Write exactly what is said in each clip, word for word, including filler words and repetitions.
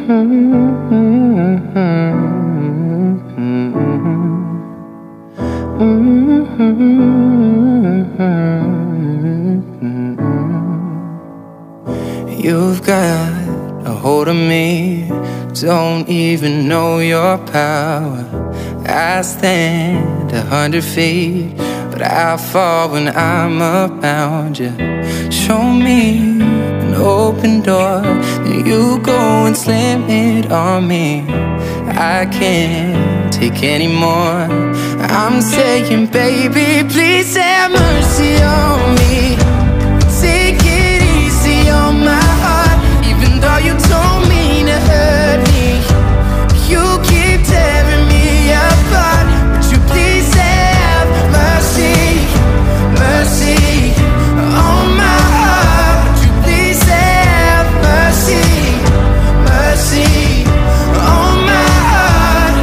You've got a hold of me, don't even know your power. I stand a hundred feet, but I fall when I'm around you. Show me an open door, then you go and slam it on me. I can't take anymore. I'm saying, baby, please have mercy on me. Take it easy on my heart, even though you don't mean to hurt me. You keep tearing me apart, would you please have mercy, mercy on my heart? Would you please have mercy, mercy on my heart?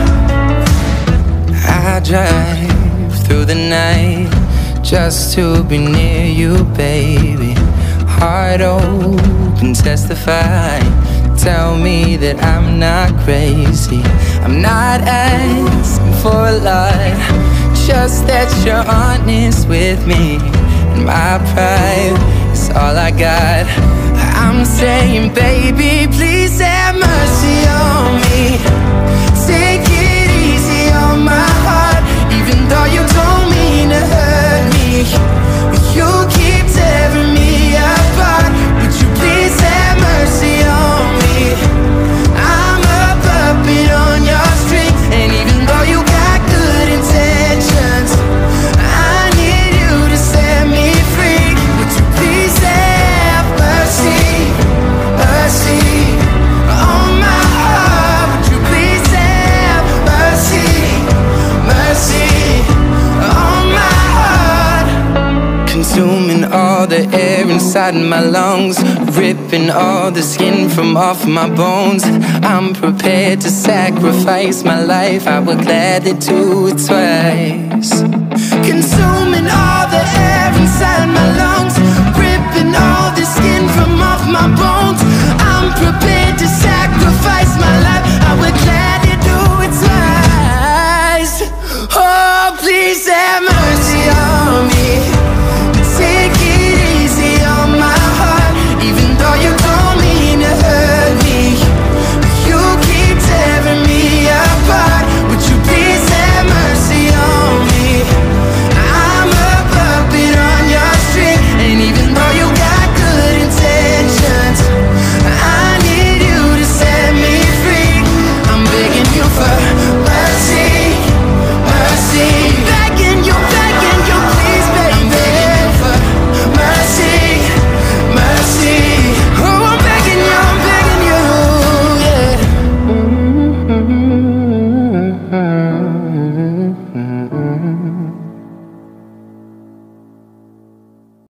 I drive through the night just to be near you, baby. Heart open, testify. Tell me that I'm not crazy. I'm not asking for a lot, just that you're honest with me. And my pride is all I got. I'm saying, baby, please have mercy on me. Take it easy on my heart, even though you don't mean to hurt me. You keep tearing me apart, would you please have mercy on me? I'm a puppet on your string, and even though you got good intentions, I need you to set me free. Would you please have mercy, mercy on my heart? Would you please have mercy, mercy on my heart? Consuming all the air inside my lungs, ripping all the skin from off my bones. I'm prepared to sacrifice my life, I would gladly do it twice. Consuming all the air inside my lungs, ripping all the skin from off my bones.